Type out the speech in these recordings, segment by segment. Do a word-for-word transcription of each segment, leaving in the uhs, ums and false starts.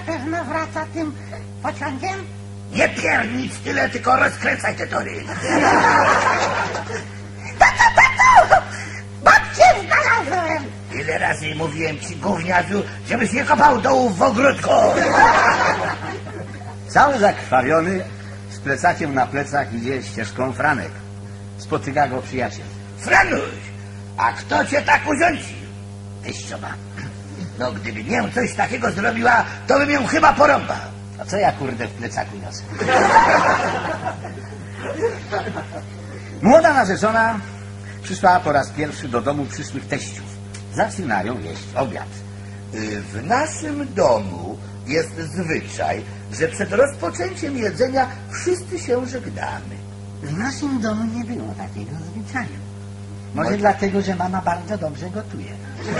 pewno wraca tym pociągiem? Nie piernicz tyle, tylko rozkręcaj te tory. Tato, tato! Babcię znalazłem! Ile razy mówiłem ci, gówniarzu, żebyś nie kopał dołów w ogródku. Cały zakrwawiony, z plecakiem na plecach idzie ścieżką Franek. Spotyka go przyjaciel. Franuś, a kto cię tak urządził? Teściowa. No gdyby mię coś takiego zrobiła, to bym ją chyba porąbał. A co ja kurde w plecaku niosę? Młoda narzeczona przyszła po raz pierwszy do domu przyszłych teściów. Zaczynają jeść obiad. W naszym domu jest zwyczaj, że przed rozpoczęciem jedzenia wszyscy się żegnamy. W naszym domu nie było takiego zwyczaju. Może Może- dlatego, że mama bardzo dobrze gotuje.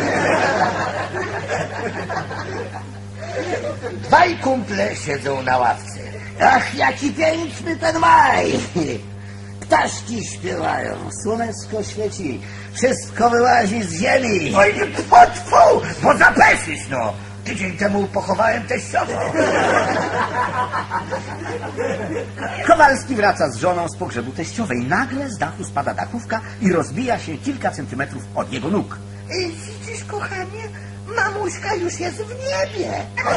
Dwaj kumple siedzą na ławce. Ach, jaki piękny ten maj! Ptaszki śpiewają, słoneczko świeci, wszystko wyłazi z ziemi. Oj, tfu, tfu, bo zapeszysz, no. Tydzień temu pochowałem teściową. Kowalski wraca z żoną z pogrzebu teściowej. Nagle z dachu spada dachówka i rozbija się kilka centymetrów od jego nóg. Ej, widzisz, kochanie, mamuśka już jest w niebie.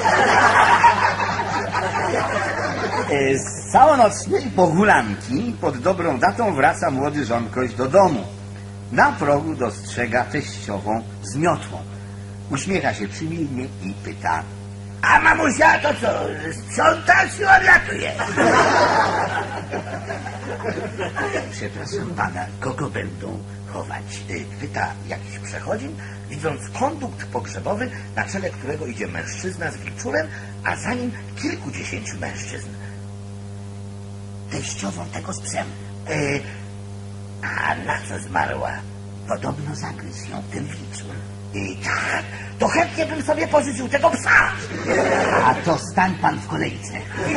E, Z całonocnej pohulanki pod dobrą datą wraca młody żonkość do domu. Na progu dostrzega teściową z miotłą. Uśmiecha się przymilnie i pyta: A mamusia to co, sprząta czy odlatuje? przepraszam pana, kogo będą chować? Y, Pyta jakiś przechodzień, widząc kondukt pogrzebowy, na czele którego idzie mężczyzna z wilczurem, a za nim kilkudziesięciu mężczyzn. Teściową tego z psem. Y, A na co zmarła? Podobno zagryzł ją ten wilczur. I tak, to chętnie bym sobie pożyczył tego psa. A to stań pan w kolejce.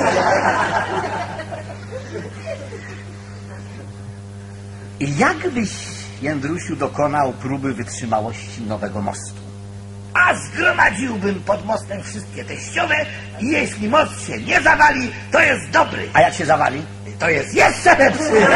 I jakbyś, Jędrusiu, dokonał próby wytrzymałości nowego mostu? A zgromadziłbym pod mostem wszystkie teściowe i jeśli most się nie zawali, to jest dobry. A jak się zawali? To jest jeszcze lepszy.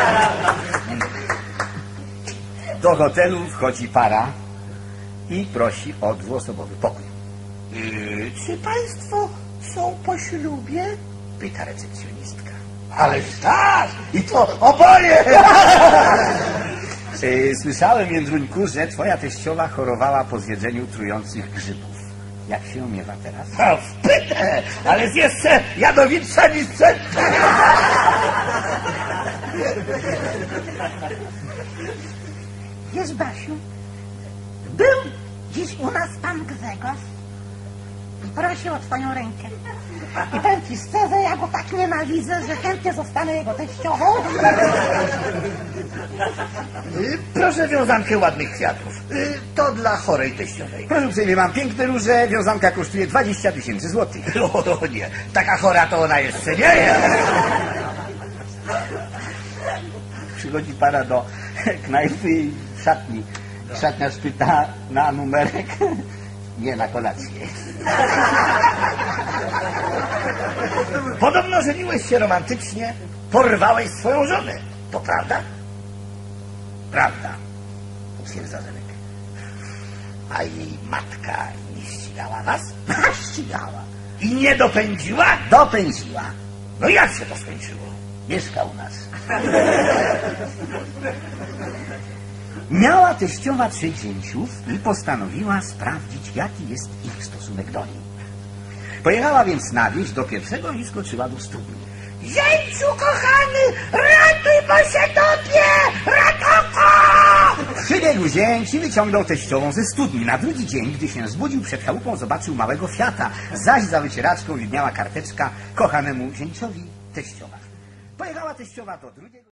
Do hotelu wchodzi para i prosi o dwuosobowy pokój. Yy, czy państwo są po ślubie? Pyta recepcjonistka. Ależ tak! I to oboje! Yy, Słyszałem, Jędruńku, że twoja teściowa chorowała po zjedzeniu trujących grzybów. Jak się miewa teraz? A w pytę! Ale jest jeszcze jadowitsza niż przedtem! Wiesz, Basiu, był dziś u nas pan Grzegorz i prosił o twoją rękę. I powiem ci szczerze, ja go tak nienawidzę, że chętnie zostanę jego teściową. Yy, proszę wiązankę ładnych kwiatów. Yy, to dla chorej teściowej. Proszę uprzejmie, mam piękne róże, wiązanka kosztuje dwadzieścia tysięcy złotych. O nie, taka chora to ona jeszcze nie jest. Przychodzi para do knajpy i szatni. Szatniarz pyta na numerek. Nie, na kolację. Podobno żeniłeś się romantycznie, porwałeś swoją żonę. To prawda? Prawda, potwierdza Zenek. A jej matka nie ścigała was? Ścigała. I nie dopędziła? Dopędziła. No jak się to skończyło? Mieszka u nas. Miała teściowa trzech zięciów i postanowiła sprawdzić, jaki jest ich stosunek do niej. Pojechała więc na wieś do pierwszego i skoczyła do studni. Zięciu kochany, ratuj, bo się topię! Ratunku! Przybiegł zięć i wyciągnął teściową ze studni. Na drugi dzień, gdy się zbudził przed chałupą, zobaczył małego Fiata, zaś za wycieraczką widniała karteczka: kochanemu zięciowi teściowa. Pojechała teściowa do drugiego...